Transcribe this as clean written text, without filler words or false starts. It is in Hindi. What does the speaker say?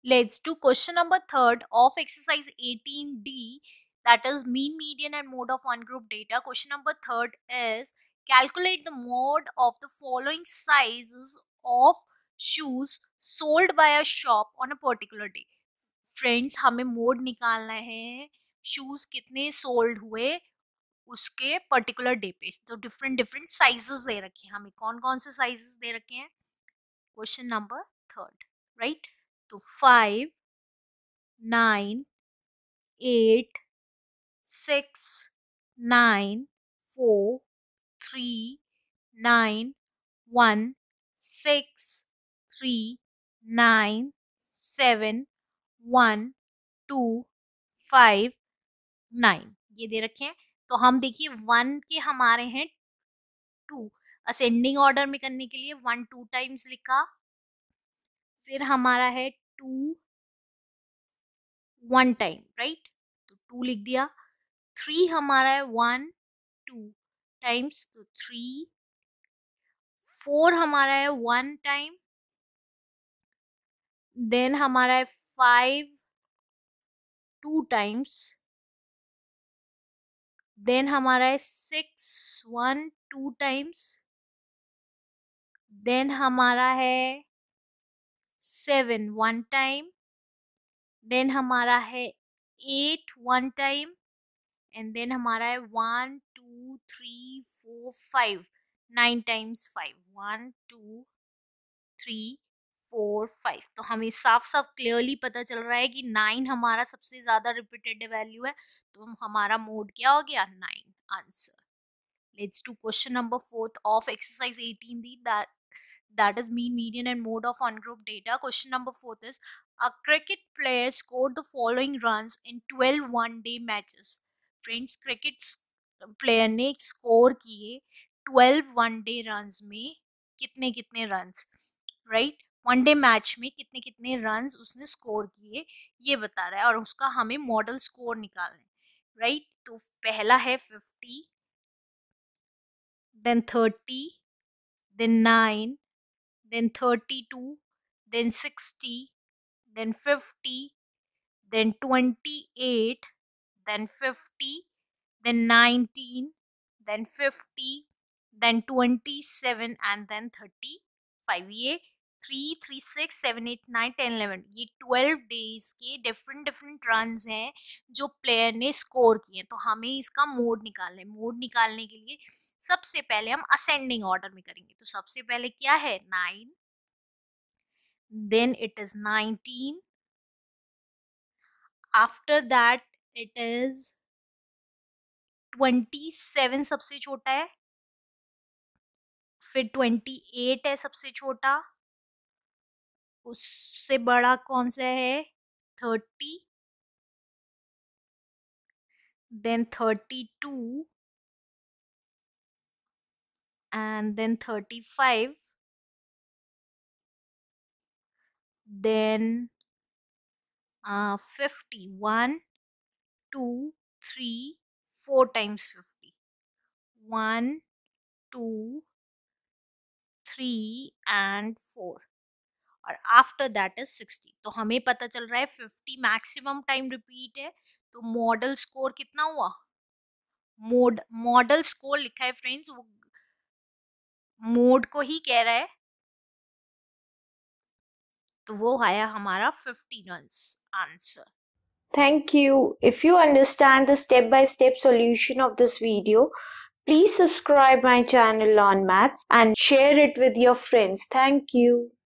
Let's do question number 3 of exercise 18D, that is mean, median and mode of ungrouped data. Question number 3 is calculate the mode of the following sizes of shoes sold by a shop on a particular day. Friends हमें मोड निकालना है शूज कितने सोल्ड हुए उसके पर्टिकुलर डे पे. तो डिफरेंट डिफरेंट साइजेस दे रखे हैं हमें. कौन कौन से साइजेस दे रखे हैं? Question number 3, right? तो 5, 9, 8, 6, 9, 4, 3, 9, 1, 6, 3, 9, 7, 1, 2, 5, 9 ये दे रखे हैं. तो हम देखिए 1 के हमारे हैं 2. असेंडिंग ऑर्डर में करने के लिए 1 2 टाइम्स लिखा. फिर हमारा है 2 1 टाइम, राइट? तो 2 लिख दिया. 3 हमारा है 1 2 टाइम्स, तो 3. 4 हमारा है 1 टाइम. देन हमारा है 5 2 टाइम्स. देन हमारा है 6 1 2 टाइम्स. देन हमारा है 7 1 टाइम. देन हमारा है 8 1 टाइम. एंड देन हमारा है 1 2 3 4 5 9 टाइम्स 5 1 2 3 4 5. तो हमें साफ साफ क्लियरली पता चल रहा है कि 9 हमारा सबसे ज्यादा रिपीटेड वैल्यू है. तो हमारा मोड क्या हो गया? 9. Answer. Let's do question number 4 of exercise 18D, that is mean, median and mode of ungrouped data. Question number 4 is a cricket player scored the following runs in 12 one-day matches. Friends, cricket player ने स्कोर किए 12 one-day runs में कितने कितने runs, right? One day match में कितने कितने रन्स उसने स्कोर किए ये बता रहा है और उसका हमें मॉडल स्कोर निकालना है, राइट? तो पहला है 50, then 30, then 9, then 32, then 60, then 50, then 28, then 50, then 19, then 50, then 27 and then 35. ये 3 3 6 7 8 9 10 11 ये 12 डेज के डिफरेंट डिफरेंट रन्स हैं जो प्लेयर ने स्कोर किए. तो हमें इसका मोड निकालना है. मोड निकालने के लिए सबसे पहले हम असेंडिंग ऑर्डर में करेंगे. तो सबसे पहले क्या है? 9, then it is 19, after that it is 27 सबसे छोटा है, फिर 28 है सबसे छोटा, उससे बड़ा कौन सा है? 30, then 32 and then 35, then 50, 1 2 3 4 times 50, 1 2 3 and 4, और आफ्टर दैट इज 60. तो हमें पता चल रहा है 50 मैक्सिमम टाइम रिपीट है. तो मॉडल स्कोर कितना हुआ? मॉडल स्कोर लिखा है फ्रेंड्स, वो मोड को ही कह रहा है. तो वो आया हमारा 50 runs. Answer. Thank you. If you understand the step-by-step solution of this video, please subscribe my channel on Maths and share it with your friends. Thank you.